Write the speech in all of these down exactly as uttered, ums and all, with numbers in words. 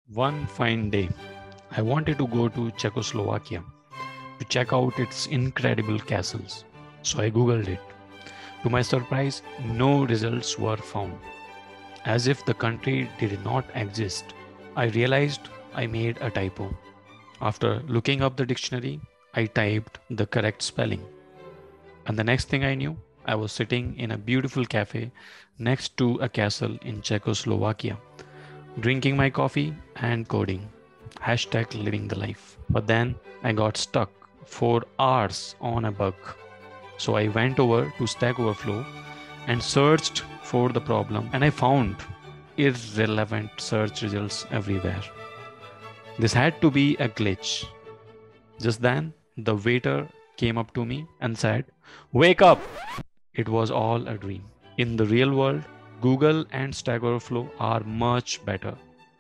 One fine day, I wanted to go to Czechoslovakia to check out its incredible castles. So I googled it. To my surprise, no results were found, as if the country did not exist. I realized I made a typo. After looking up the dictionary, I typed the correct spelling. And the next thing I knew, I was sitting in a beautiful cafe next to a castle in Czechoslovakia, drinking my coffee and coding. Hashtag living the life. But then I got stuck for hours on a bug. So I went over to Stack Overflow and searched for the problem, and I found irrelevant search results everywhere. This had to be a glitch. Just then, the waiter came up to me and said, "Wake up!" It was all a dream. In the real world, Google and Stack Overflow are much better.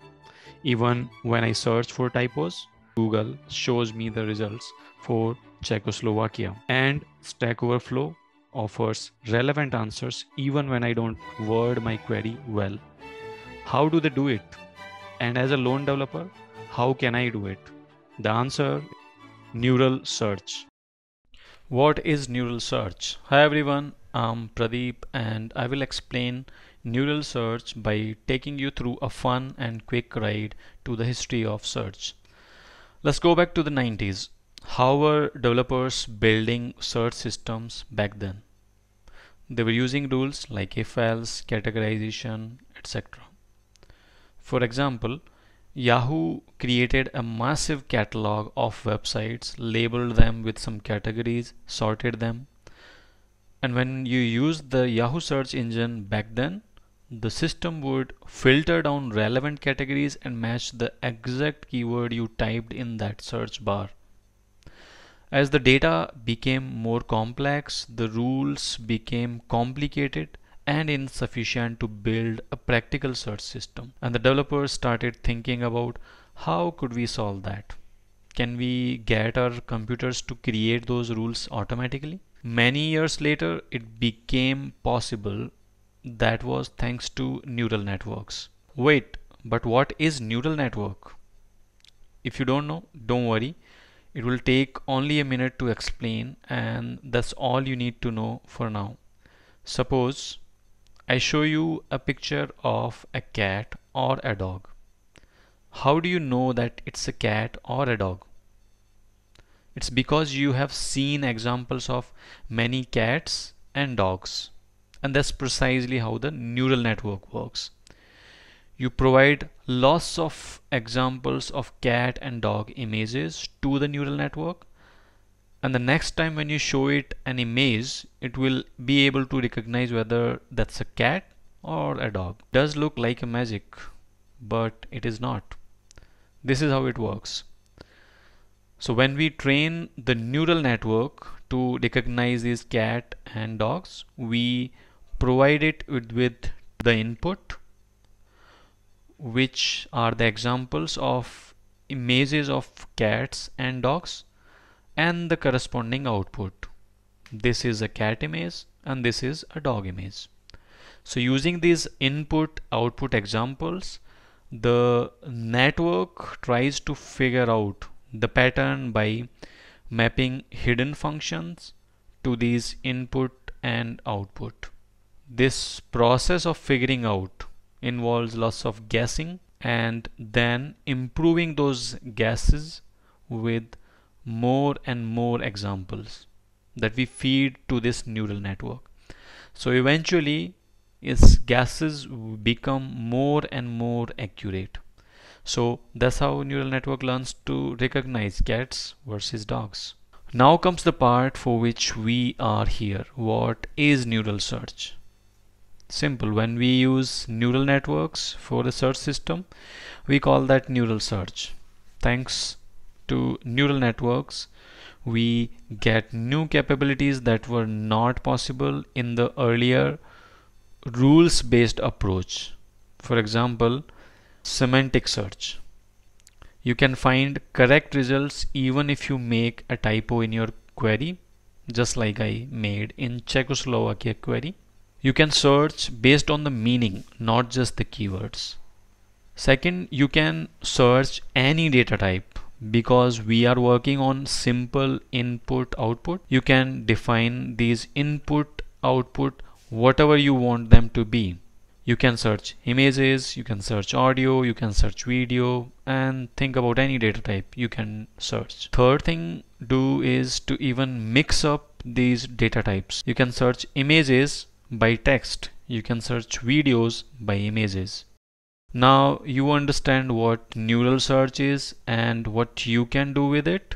Even when I search for typos, Google shows me the results for Czechoslovakia. And Stack Overflow offers relevant answers even when I don't word my query well. How do they do it? And as a lone developer, how can I do it? The answer: neural search. What is neural search? Hi everyone, I'm Pradeep and I will explain neural search by taking you through a fun and quick ride to the history of search. Let's go back to the nineties. How were developers building search systems back then? They were using rules like if-else, categorization, et cetera. For example, Yahoo created a massive catalog of websites, labeled them with some categories, sorted them. And when you used the Yahoo search engine back then, the system would filter down relevant categories and match the exact keyword you typed in that search bar. As the data became more complex, the rules became complicated and insufficient to build a practical search system. And the developers started thinking about how could we solve that? Can we get our computers to create those rules automatically? Many years later, it became possible. That was thanks to neural networks. Wait, but what is neural network? If you don't know, don't worry. It will take only a minute to explain, and that's all you need to know for now. Suppose I show you a picture of a cat or a dog. How do you know that it's a cat or a dog? It's because you have seen examples of many cats and dogs. And that's precisely how the neural network works. You provide lots of examples of cat and dog images to the neural network, and the next time when you show it an image, it will be able to recognize whether that's a cat or a dog. It does look like a magic, but it is not. This is how it works. So when we train the neural network to recognize these cat and dogs, we provide it with, with the input, which are the examples of images of cats and dogs, and the corresponding output. This is a cat image and this is a dog image. So using these input output examples, the network tries to figure out the pattern by mapping hidden functions to these input and output. This process of figuring out involves lots of guessing and then improving those guesses with more and more examples that we feed to this neural network. So eventually its guesses become more and more accurate. So that's how neural network learns to recognize cats versus dogs. Now comes the part for which we are here. What is neural search? Simple. When we use neural networks for the search system, we call that neural search. Thanks to neural networks, we get new capabilities that were not possible in the earlier rules-based approach. For example, semantic search. You can find correct results even if you make a typo in your query, just like I made in Czechoslovakia query. You can search based on the meaning, not just the keywords. Second, you can search any data type. Because we are working on simple input output, you can define these input output whatever you want them to be. You can search images, you can search audio, you can search video, and think about any data type you can search. Third thing do is to even mix up these data types. You can search images by text, you can search videos by images. Now you understand what neural search is and what you can do with it.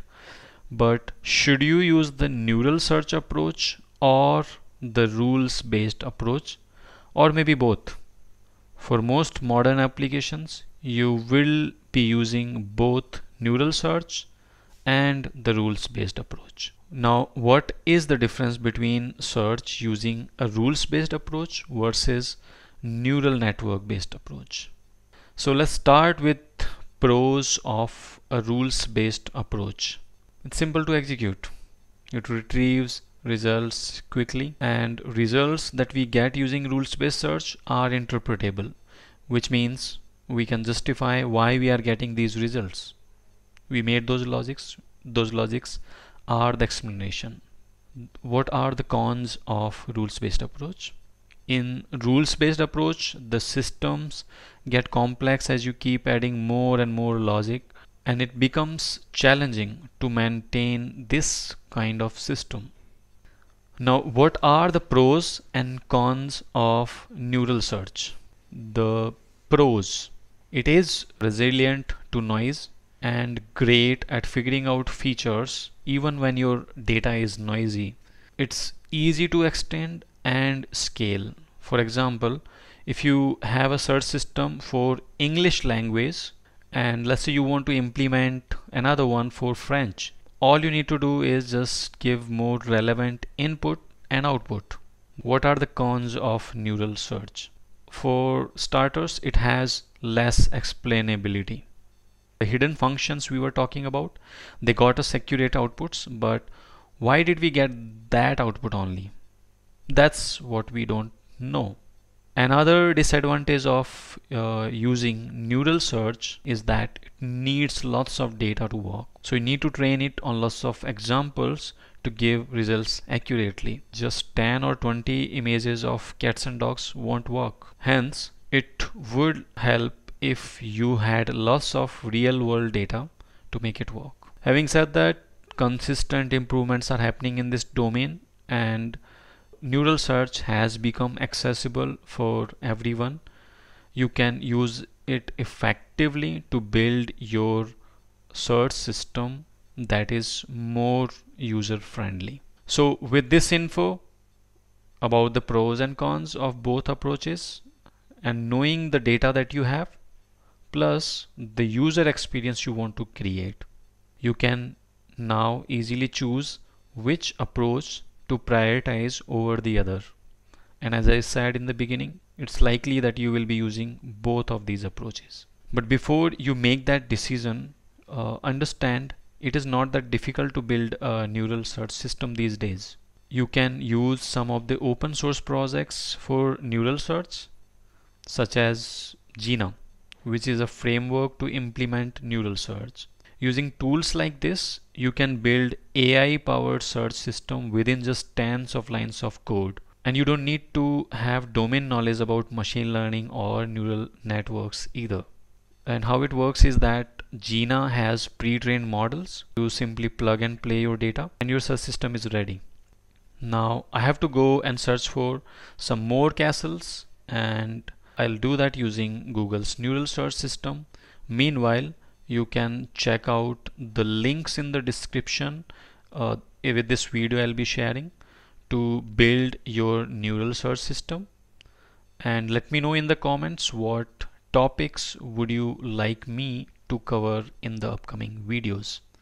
But should you use the neural search approach or the rules based approach, or maybe both? For most modern applications, you will be using both neural search and the rules based approach. Now, what is the difference between search using a rules based approach versus neural network based approach? So let's start with pros of a rules-based approach. It's simple to execute. It retrieves results quickly, and results that we get using rules-based search are interpretable, which means we can justify why we are getting these results. We made those logics. Those logics are the explanation. What are the cons of rules-based approach? In rules-based approach, the systems get complex as you keep adding more and more logic, and it becomes challenging to maintain this kind of system. Now, what are the pros and cons of neural search? The pros: it is resilient to noise and great at figuring out features even when your data is noisy. It's easy to extend and scale. For example, if you have a search system for English language and let's say you want to implement another one for French, all you need to do is just give more relevant input and output. What are the cons of neural search? For starters, it has less explainability. The hidden functions we were talking about, they got us accurate outputs, but why did we get that output only? That's what we don't know. Another disadvantage of uh, using neural search is that it needs lots of data to work. So you need to train it on lots of examples to give results accurately. Just ten or twenty images of cats and dogs won't work. Hence, it would help if you had lots of real world data to make it work. Having said that, consistent improvements are happening in this domain, and neural search has become accessible for everyone. You can use it effectively to build your search system that is more user friendly. So with this info about the pros and cons of both approaches, and knowing the data that you have plus the user experience you want to create, you can now easily choose which approach to prioritize over the other. And as I said in the beginning, it's likely that you will be using both of these approaches. But before you make that decision, uh, understand it is not that difficult to build a neural search system these days. You can use some of the open source projects for neural search, such as Gina, which is a framework to implement neural search. Using tools like this, you can build A I powered search system within just tens of lines of code. And you don't need to have domain knowledge about machine learning or neural networks either. And how it works is that Gina has pre-trained models. You simply plug and play your data and your search system is ready. Now I have to go and search for some more castles, and I'll do that using Google's neural search system. Meanwhile, you can check out the links in the description uh, with this video I'll be sharing to build your neural search system. And let me know in the comments what topics would you like me to cover in the upcoming videos.